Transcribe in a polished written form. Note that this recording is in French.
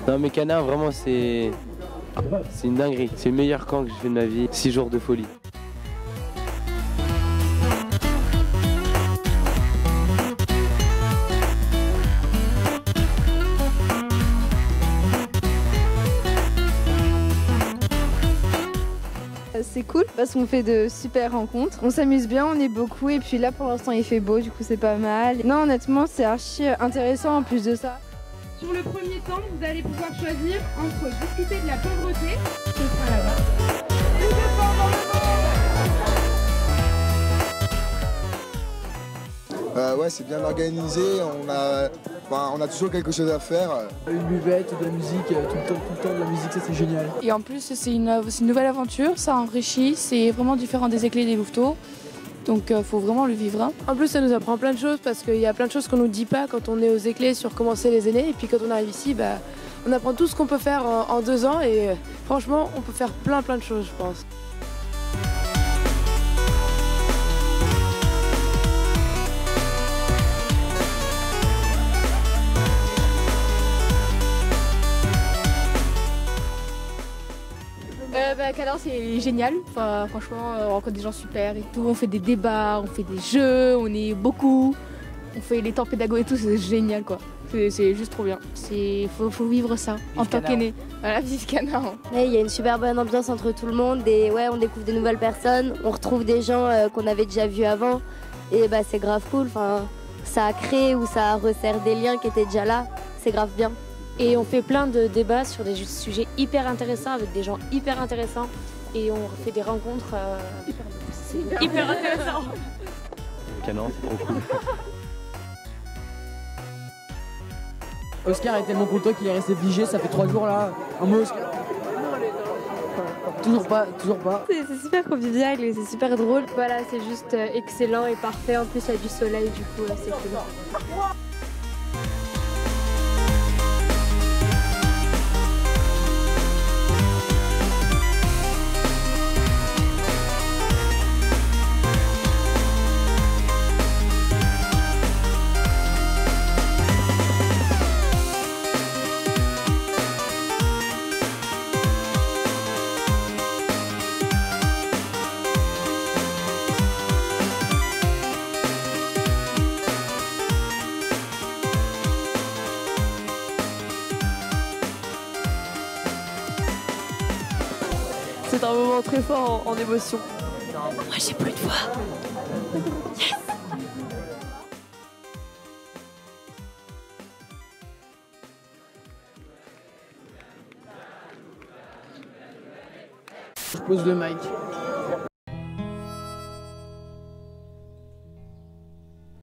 Non mais Cana, vraiment c'est une dinguerie. C'est le meilleur camp que j'ai fait de ma vie. 6 jours de folie. C'est cool parce qu'on fait de super rencontres. On s'amuse bien, on est beaucoup et puis là pour l'instant il fait beau, du coup c'est pas mal. Non honnêtement c'est archi intéressant en plus de ça. Sur le premier temps, vous allez pouvoir choisir entre discuter de la pauvreté, ce sera là-bas. Ouais, c'est bien organisé, on a toujours quelque chose à faire. Une buvette, de la musique, tout le temps de la musique, ça c'est génial. Et en plus c'est une nouvelle aventure, ça enrichit, c'est vraiment différent des éclés et des louveteaux. Donc faut vraiment le vivre. Hein. En plus ça nous apprend plein de choses parce qu'il y a plein de choses qu'on nous dit pas quand on est aux éclés sur comment c'est les aînés. Et puis quand on arrive ici, on apprend tout ce qu'on peut faire en 2 ans et franchement on peut faire plein de choses je pense. Cana c'est génial, enfin, franchement on rencontre des gens super et tout, on fait des débats, on fait des jeux, on est beaucoup, on fait les temps pédago et tout, c'est génial quoi. C'est juste trop bien, faut vivre ça en tant qu'aîné. Voilà, vive Cana. Il y a une super bonne ambiance entre tout le monde et ouais, on découvre des nouvelles personnes, on retrouve des gens qu'on avait déjà vus avant et c'est grave cool, enfin, ça crée ou ça resserre des liens qui étaient déjà là, c'est grave bien. Et on fait plein de débats sur des sujets hyper intéressants avec des gens hyper intéressants et on fait des rencontres hyper intéressantes. Canan, c'est trop cool. Oscar est tellement content qu'il est resté figé, ça fait 3 jours là. Un mot Oscar. Toujours pas. C'est super convivial et c'est super drôle. Voilà, c'est juste excellent et parfait. En plus, il y a du soleil, du coup, c'est cool. C'est un moment très fort en émotion. Moi, j'ai plus de voix. Yes. Je pose le mic.